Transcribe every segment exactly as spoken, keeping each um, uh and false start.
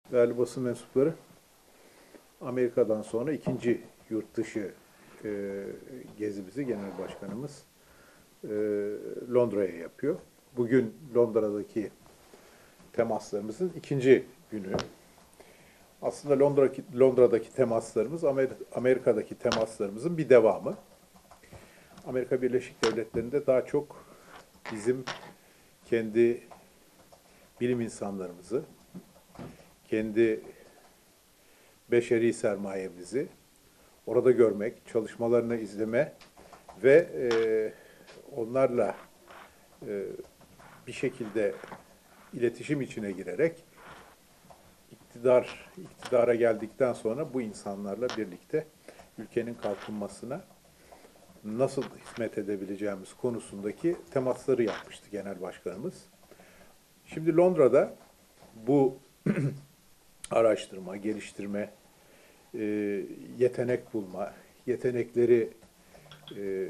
Değerli basın mensupları, Amerika'dan sonra ikinci yurt dışı e, gezimizi Genel Başkanımız e, Londra'ya yapıyor. Bugün Londra'daki temaslarımızın ikinci günü. Aslında Londra'daki, Londra'daki temaslarımız Amer Amerika'daki temaslarımızın bir devamı. Amerika Birleşik Devletleri'nde daha çok bizim kendi bilim insanlarımızı, kendi beşeri sermayemizi orada görmek, çalışmalarını izleme ve e, onlarla e, bir şekilde iletişim içine girerek iktidar iktidara geldikten sonra bu insanlarla birlikte ülkenin kalkınmasına nasıl hizmet edebileceğimiz konusundaki temasları yapmıştı Genel Başkanımız. Şimdi Londra'da bu araştırma, geliştirme, e, yetenek bulma, yetenekleri e,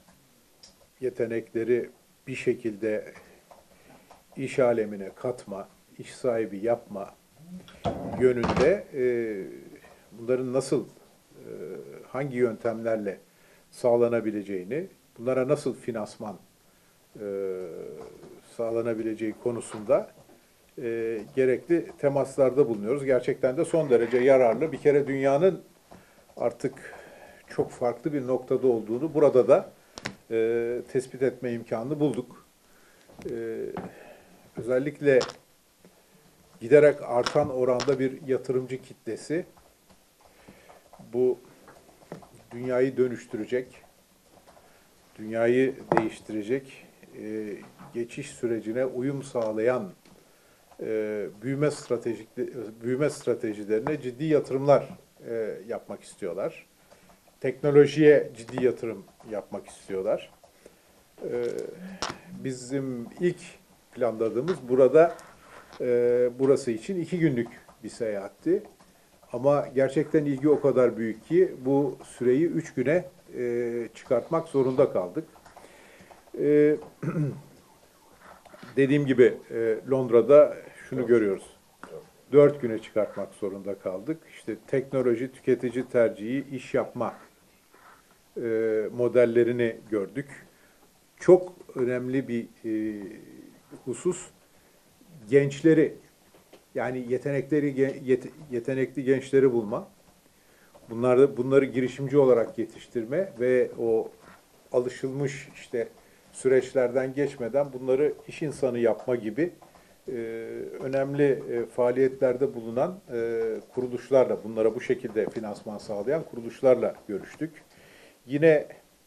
yetenekleri bir şekilde iş alemine katma, iş sahibi yapma yönünde e, bunların nasıl, e, hangi yöntemlerle sağlanabileceğini, bunlara nasıl finansman e, sağlanabileceği konusunda e, gerekli temaslarda bulunuyoruz. Gerçekten de son derece yararlı. Bir kere dünyanın artık çok farklı bir noktada olduğunu burada da e, tespit etme imkanını bulduk. E, özellikle giderek artan oranda bir yatırımcı kitlesi bu dünyayı dönüştürecek, dünyayı değiştirecek, e, geçiş sürecine uyum sağlayan e, büyüme stratejik büyüme stratejilerine ciddi yatırımlar e, yapmak istiyorlar. Teknolojiye ciddi yatırım yapmak istiyorlar. E, bizim ilk planladığımız burada e, burası için iki günlük bir seyahatti. Ama gerçekten ilgi o kadar büyük ki bu süreyi üç güne e, çıkartmak zorunda kaldık. E, dediğim gibi e, Londra'da şunu görüyoruz. Dört güne çıkartmak zorunda kaldık. İşte teknoloji, tüketici tercihi, iş yapma e, modellerini gördük. Çok önemli bir e, husus gençleri, yani yetenekleri yetenekli gençleri bulma. Bunları bunları girişimci olarak yetiştirme ve o alışılmış işte süreçlerden geçmeden bunları iş insanı yapma gibi e, önemli e, faaliyetlerde bulunan e, kuruluşlarla, bunlara bu şekilde finansman sağlayan kuruluşlarla görüştük. Yine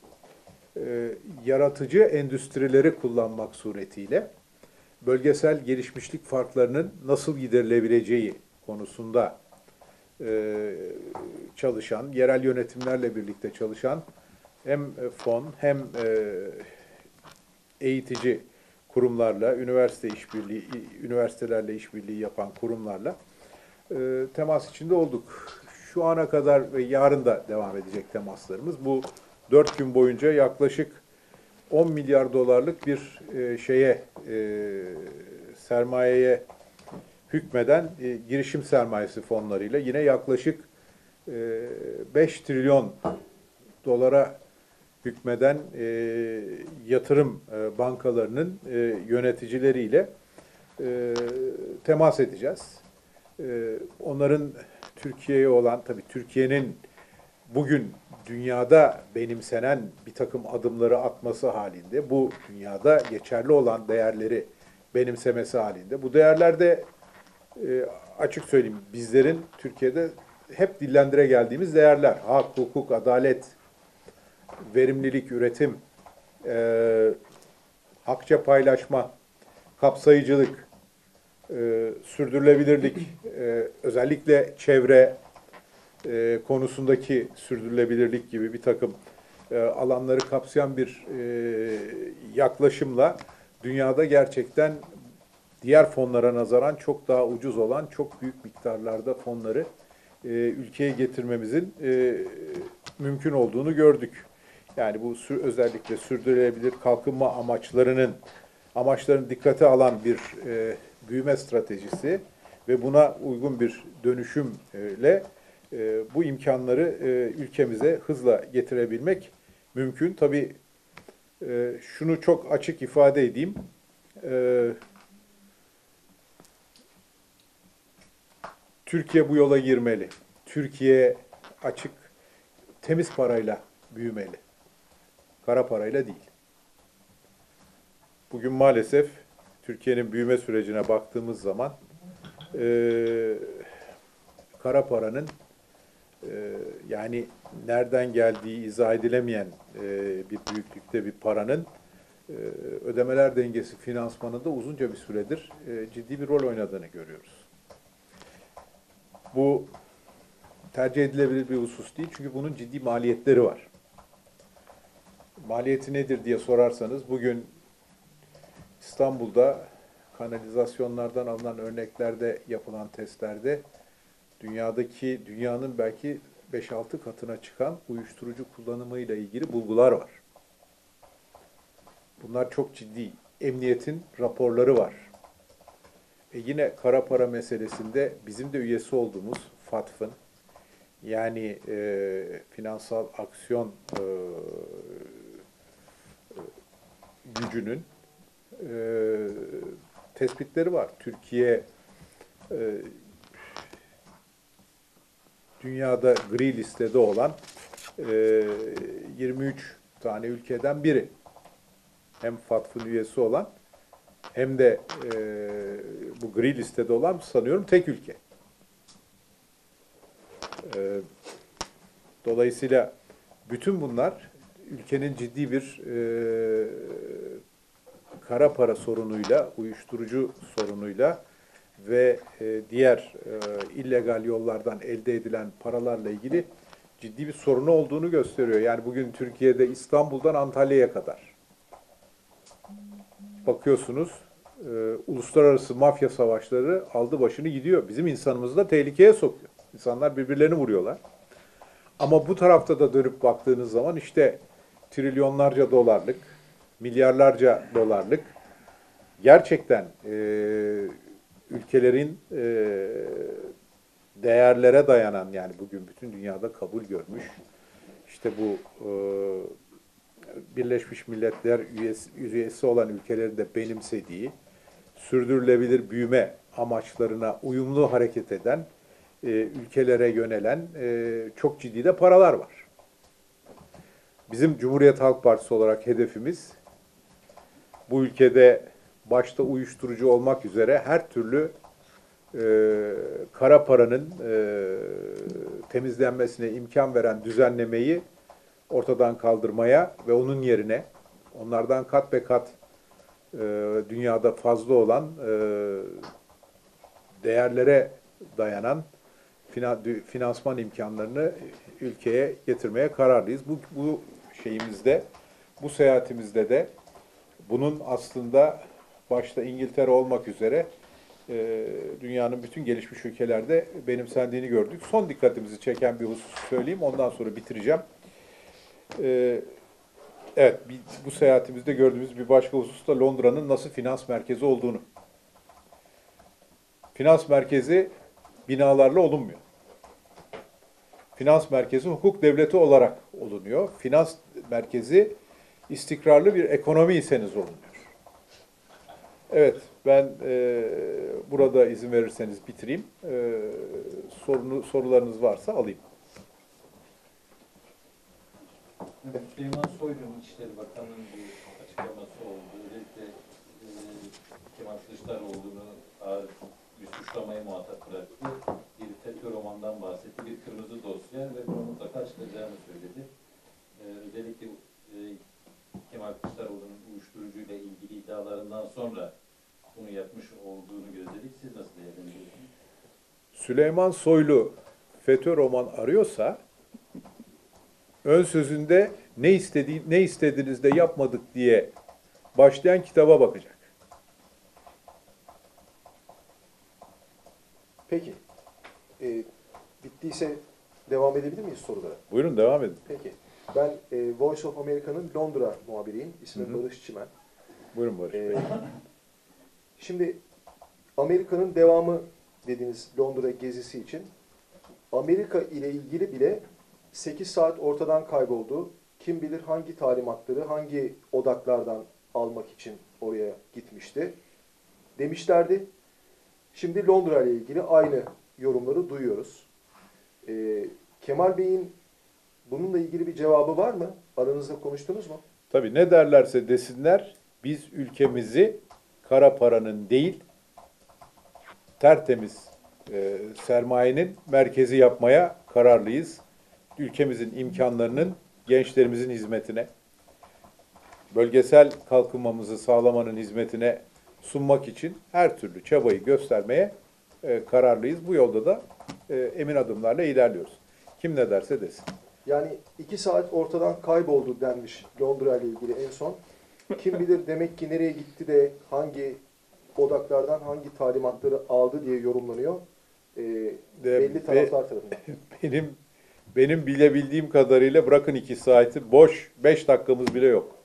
e, yaratıcı endüstrileri kullanmak suretiyle bölgesel gelişmişlik farklarının nasıl giderilebileceği konusunda e, çalışan, yerel yönetimlerle birlikte çalışan hem fon hem e, eğitici kurumlarla, üniversite işbirliği, üniversitelerle işbirliği yapan kurumlarla e, temas içinde olduk. Şu ana kadar ve yarın da devam edecek temaslarımız. Bu dört gün boyunca yaklaşık on milyar dolarlık bir e, şeye e, sermayeye hükmeden e, girişim sermayesi fonlarıyla yine yaklaşık e, beş trilyon dolara hükmeden e, yatırım e, bankalarının e, yöneticileriyle e, temas edeceğiz. E, onların Türkiye'ye olan, tabii Türkiye'nin bugün dünyada benimsenen bir takım adımları atması halinde, bu dünyada geçerli olan değerleri benimsemesi halinde, bu değerlerde e, açık söyleyeyim bizlerin Türkiye'de hep dillendire geldiğimiz değerler, hak, hukuk, adalet, verimlilik, üretim, e, hakça paylaşma, kapsayıcılık, e, sürdürülebilirlik, e, özellikle çevre e, konusundaki sürdürülebilirlik gibi bir takım e, alanları kapsayan bir e, yaklaşımla dünyada gerçekten diğer fonlara nazaran çok daha ucuz olan, çok büyük miktarlarda fonları e, ülkeye getirmemizin e, mümkün olduğunu gördük. Yani bu sür, özellikle sürdürülebilir kalkınma amaçlarının amaçlarını dikkate alan bir e, büyüme stratejisi ve buna uygun bir dönüşümle e, bu imkanları e, ülkemize hızla getirebilmek mümkün. Tabii e, şunu çok açık ifade edeyim. E, Türkiye bu yola girmeli. Türkiye açık, temiz parayla büyümeli. Kara parayla değil. Bugün maalesef Türkiye'nin büyüme sürecine baktığımız zaman e, kara paranın e, yani nereden geldiği izah edilemeyen e, bir büyüklükte bir paranın e, ödemeler dengesi finansmanında uzunca bir süredir e, ciddi bir rol oynadığını görüyoruz. Bu tercih edilebilir bir husus değil çünkü bunun ciddi maliyetleri var. Maliyeti nedir diye sorarsanız bugün İstanbul'da kanalizasyonlardan alınan örneklerde yapılan testlerde dünyadaki dünyanın belki beş altı katına çıkan uyuşturucu kullanımıyla ilgili bulgular var. Bunlar çok ciddi. Emniyetin raporları var. E yine kara para meselesinde bizim de üyesi olduğumuz FATF'ın yani e, finansal aksiyon e, gücünün e, tespitleri var. Türkiye e, dünyada gri listede olan e, yirmi üç tane ülkeden biri. Hem FATF'ın üyesi olan hem de e, bu gri listede olan sanıyorum tek ülke. E, dolayısıyla bütün bunlar ülkenin ciddi bir e, kara para sorunuyla, uyuşturucu sorunuyla ve e, diğer e, illegal yollardan elde edilen paralarla ilgili ciddi bir sorunu olduğunu gösteriyor. Yani bugün Türkiye'de İstanbul'dan Antalya'ya kadar bakıyorsunuz e, uluslararası mafya savaşları aldı başını gidiyor. Bizim insanımızı da tehlikeye sokuyor. İnsanlar birbirlerini vuruyorlar. Ama bu tarafta da dönüp baktığınız zaman işte trilyonlarca dolarlık, milyarlarca dolarlık gerçekten e, ülkelerin e, değerlere dayanan yani bugün bütün dünyada kabul görmüş işte bu e, Birleşmiş Milletler üyesi, üyesi olan ülkelerin de benimsediği sürdürülebilir büyüme amaçlarına uyumlu hareket eden e, ülkelere yönelen e, çok ciddi de paralar var. Bizim Cumhuriyet Halk Partisi olarak hedefimiz bu ülkede başta uyuşturucu olmak üzere her türlü e, kara paranın e, temizlenmesine imkan veren düzenlemeyi ortadan kaldırmaya ve onun yerine onlardan kat be kat e, dünyada fazla olan e, değerlere dayanan finansman imkanlarını ülkeye getirmeye kararlıyız. Bu, bu şeyimizde, bu seyahatimizde de bunun aslında başta İngiltere olmak üzere e, dünyanın bütün gelişmiş ülkelerde benimsendiğini gördük. Son dikkatimizi çeken bir husus söyleyeyim, ondan sonra bitireceğim. E, evet, bu seyahatimizde gördüğümüz bir başka husus da Londra'nın nasıl finans merkezi olduğunu. Finans merkezi binalarla olunmuyor. Finans merkezi hukuk devleti olarak olunuyor. Finans merkezi istikrarlı bir ekonomiyseniz olunuyor. Evet, ben e, burada izin verirseniz bitireyim. E, sorunu, sorularınız varsa alayım. Süleyman Soylu'nun İçişleri Bakanı'nın bir açıklaması oldu. Özellikle e, Kemal Kılıçdaroğlu'nu ağır bir suçlamaya muhatap bıraktı. Bir FETÖ romandan bahsetti. Bir kırmızı dosya ve bunu mutlaka açıklayacağını söyledi. E, özellikle e, Kemal Kılıçdaroğlu'nun uyuşturucuyla ilgili iddialarından sonra bunu yapmış olduğunu gözledik. Siz nasıl değerlendiriyorsunuz? Süleyman Soylu FETÖ roman arıyorsa ön sözünde ne istediği, ne istediniz de yapmadık diye başlayan kitaba bakacak. Peki. E, bittiyse devam edebilir miyiz sorulara? Buyurun devam edin. Peki. Ben e, Voice of America'nın Londra muhabiriyim. İsmim Hı hı. Barış Çimen. Buyurun Barış Bey. E, şimdi Amerika'nın devamı dediğiniz Londra gezisi için Amerika ile ilgili bile sekiz saat ortadan kayboldu. Kim bilir hangi talimatları, hangi odaklardan almak için oraya gitmişti demişlerdi. Şimdi Londra ile ilgili aynı yorumları duyuyoruz. Ee, Kemal Bey'in bununla ilgili bir cevabı var mı? Aranızda konuştunuz mu? Tabii ne derlerse desinler, biz ülkemizi kara paranın değil, tertemiz e, sermayenin merkezi yapmaya kararlıyız. Ülkemizin imkanlarının gençlerimizin hizmetine, bölgesel kalkınmamızı sağlamanın hizmetine sunmak için her türlü çabayı göstermeye e, kararlıyız. Bu yolda da e, emin adımlarla ilerliyoruz. Kim ne derse desin. Yani iki saat ortadan kayboldu denmiş Londra ile ilgili en son. Kim bilir demek ki nereye gitti de hangi odaklardan hangi talimatları aldı diye yorumlanıyor. Ee, belli taraflar tarafından. Benim benim bilebildiğim kadarıyla bırakın iki saati, boş beş dakikamız bile yok.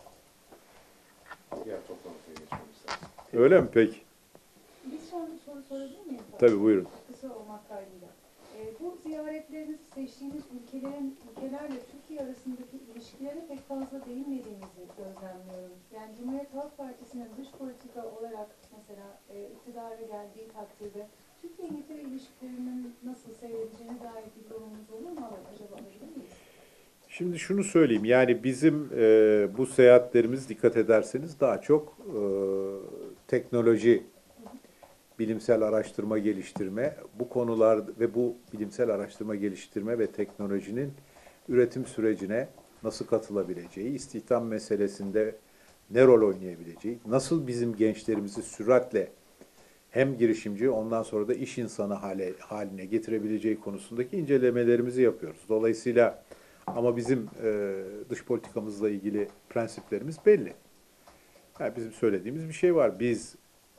Diğer toplantıya geçmek istedim. Öyle mi peki? Bir son soru sorabilir miyim? Tabii, buyurun. Kısa olmak kaydıyla. Ee, bu ziyaretlerinizi seçtiğiniz ülkelerin ülkelerle Türkiye arasındaki ilişkilere pek fazla değinmediğinizi gözlemliyorum. Yani Cumhuriyet Halk Partisi'nin dış politika olarak mesela e, iktidara geldiği takdirde Türkiye-İngiltere ilişkilerinin nasıl seyredeceğine dair bir yorumunuz olur mu acaba, alabilir miyiz? Şimdi şunu söyleyeyim, yani bizim e, bu seyahatlerimiz dikkat ederseniz daha çok e, teknoloji, bilimsel araştırma geliştirme, bu konular ve bu bilimsel araştırma geliştirme ve teknolojinin üretim sürecine nasıl katılabileceği, istihdam meselesinde ne rol oynayabileceği, nasıl bizim gençlerimizi süratle hem girişimci ondan sonra da iş insanı hale, haline getirebileceği konusundaki incelemelerimizi yapıyoruz. Dolayısıyla ama bizim e, dış politikamızla ilgili prensiplerimiz belli. Yani bizim söylediğimiz bir şey var. Biz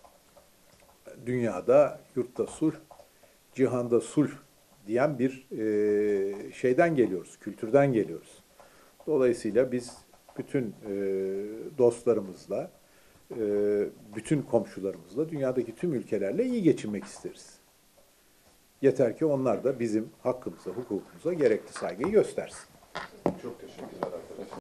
dünyada yurtta sulh, cihanda sulh diyen bir e, şeyden geliyoruz, kültürden geliyoruz. Dolayısıyla biz bütün e, dostlarımızla, e, bütün komşularımızla, dünyadaki tüm ülkelerle iyi geçinmek isteriz. Yeter ki onlar da bizim hakkımıza, hukukumuza gerekli saygıyı göstersin. Çok teşekkürler.